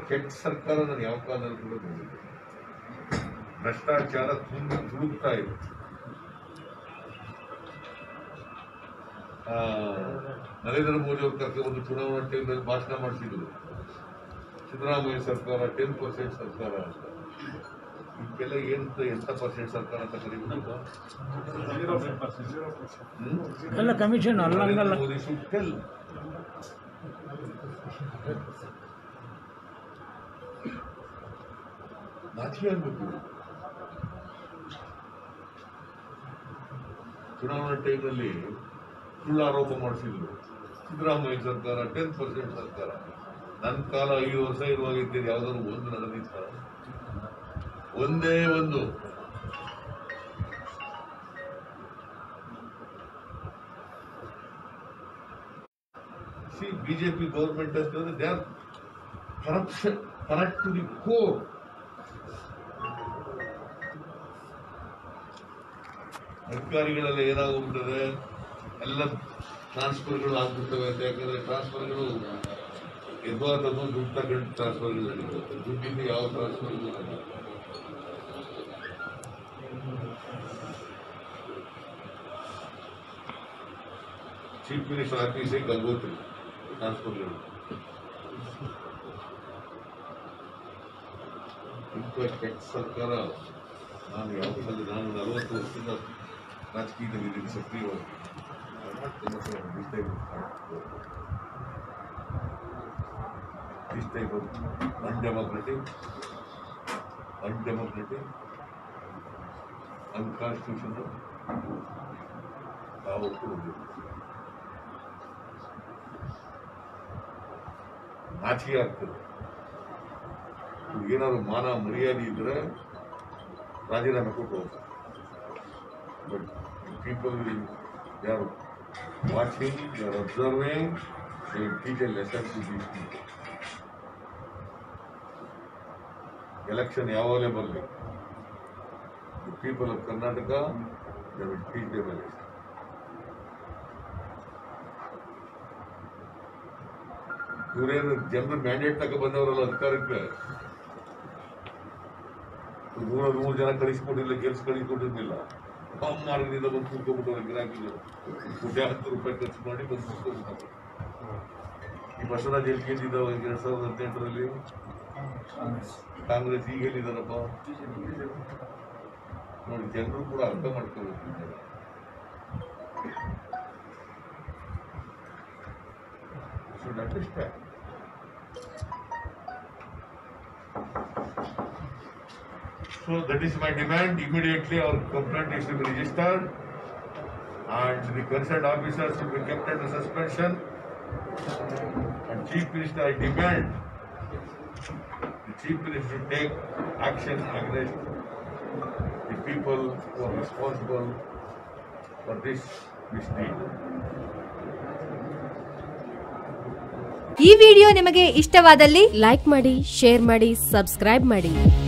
ಕೆಟ್ಟ ಸರ್ಕಾರ ನಾನು ಯಾವ ಕಾಲದಲ್ಲಿ ಕೂಡ ನೋಡಿದ್ದೆ. ಭ್ರಷ್ಟಾಚಾರ ತುಳುಕ್ತಾ ಇದೆ. ನರೇಂದ್ರ ಮೋದಿ ಅವರು ಕರ್ಕೊಂಡು ಚುನಾವಣಾ ಟೈಮ್ನಲ್ಲಿ ಭಾಷಣ ಮಾಡಿಸಿದ್ರು, ಸಿದ್ದರಾಮಯ್ಯ ಸರ್ಕಾರ 10% ಸರ್ಕಾರ ಅಂತ. ಇದಕ್ಕೆಲ್ಲ ಎಂತ ಪರ್ಸೆಂಟ್ ಸರ್ಕಾರ ಅಂತ ಕರೀಬಹುದು? ಕಮಿಷನ್ ಮೋದಿ ಸುಟ್ಟಲ್ ನಾಚಿಕೆ ಆಗ್ಬೇಕು. ಚುನಾವಣಾ ಟೈಮ್ನಲ್ಲಿ ಸುಳ್ಳು ಆರೋಪ ಮಾಡಿಸಿದ್ರು, ಸಿದ್ದರಾಮಯ್ಯ ಸರ್ಕಾರ 10% ಸರ್ಕಾರ. ನನ್ನ ಕಾಲ 5 ವರ್ಷ ಇರುವಾಗ ಇದ್ದೇನೆ, ಯಾವ್ದಾದ್ರು ಒಂದು ನಡೆದಿತ್ತ? ಒಂದೇ ಒಂದು. ಬಿಜೆಪಿ ಗೌರ್ಮೆಂಟ್ ಅಂತಂದ್ರೆ they are corruption, correct to the core. ಅಧಿಕಾರಿಗಳೆಲ್ಲ ಏನಾಗ್ಬಿಡ್ತದೆ, ಎಲ್ಲ ಟ್ರಾನ್ಸ್ಫರ್ಗಳು ಆಗ್ಬಿಡ್ತವೆ ಅಂತ. ಯಾಕಂದ್ರೆ ಟ್ರಾನ್ಸ್ಫರ್ಗಳು ಎದ್ವಾದನ್ನು ದುಡ್ಡು ತಗೊಂಡು ಟ್ರಾನ್ಸ್ಫರ್ಗಳು ನಡೀತದೆ, ದುಡ್ಡಿಂದ ಯಾವ ಟ್ರಾನ್ಸ್ಫರ್ಗಳು ನಡೀತದೆ. ಚೀಫ್ ಮಿನಿಸ್ಟರ್ ಆಫೀಸೇ ಗಂಗೋತ್ರಿ ಟ್ರಾನ್ಸ್ಫರ್ಗಳು. ಇಂಥ ಕೆಟ್ಟ ಸರ್ಕಾರ ನಾನು ಯಾವಾಗಲೂ, ನಾನು 40 ವರ್ಷದಿಂದ ರಾಜಕೀಯದಲ್ಲಿ ಇದ್ದೀನಿ ಸಕ್ರಿಯವಾಗಿ. ಅನ್ಡೆಮೋಕ್ರೆಟಿಕ್, ಅನ್ಕಾನ್ಸ್ಟಿಟ್ಯೂಷನಲ್ ಯಾವತ್ತೂ ನಾಚಿಕೆ ಆಗ್ತದೆ. ಏನಾದ್ರು ಮಾನ ಮರ್ಯಾದೆ ಇದ್ರೆ ರಾಜೀನಾಮೆ ಕೊಟ್ಟು ಹೋಗ್ತಾರೆ. But people they are watching, they are observing, they will teach a lesson to these people. Election ಯಾವಾಗಲೇ ಬರಲಿ, the people of Karnataka they will teach them a lesson. ಇವರೇನು ಜನರು ಮ್ಯಾಂಡೇಟ್ ತಗ ಬಂದವರಲ್ಲ ಅಧಿಕಾರಕ್ಕೆ. 3 ಜನ ಕಳಿಸ್ಕೊಟ್ಟಿಲ್ಲ, ಕೆಲಸ ಕಳಿಸ್ಕೊಟ್ಟಿರ್ಲಿಲ್ಲ. ಮಾರ್ಗದಿಂದ ಬಂದು ಕೂತ್ಕೊಂಡ್ಬಿಟ್ಟವ್ರೆ ಗಿರಾಕಿಗಳು. ₹1,000 ಖರ್ಚು ಮಾಡಿ ಬಂದು ಕೂತ್ಕೊಂಡ್ಬಿಟ್ಟಾರೆ. ಈ ಬಸವರಾಜ್ ಎಲ್ಲಿ ಗೆದ್ದಿದ್ದಾವೆ 2018ರಲ್ಲಿ? ಕಾಂಗ್ರೆಸ್ ಈಗ ಗೆಲ್ಲಿದ್ದಾರಪ್ಪ ನೋಡಿ. ಜನರು ಕೂಡ ಅರ್ಥ ಮಾಡ್ಕೋಬೇಕು. should understand. So that is my demand. Immediately our complaint is to be registered and the concerned officers to be kept under suspension. And Chief Minister, I demand the Chief Minister to take action against the people who are responsible for this misdeed. ಈ video ನಿಮಗೆ ಇಷ್ಟವಾದಲ್ಲಿ like ಮಾಡಿ, share ಮಾಡಿ, subscribe ಮಾಡಿ.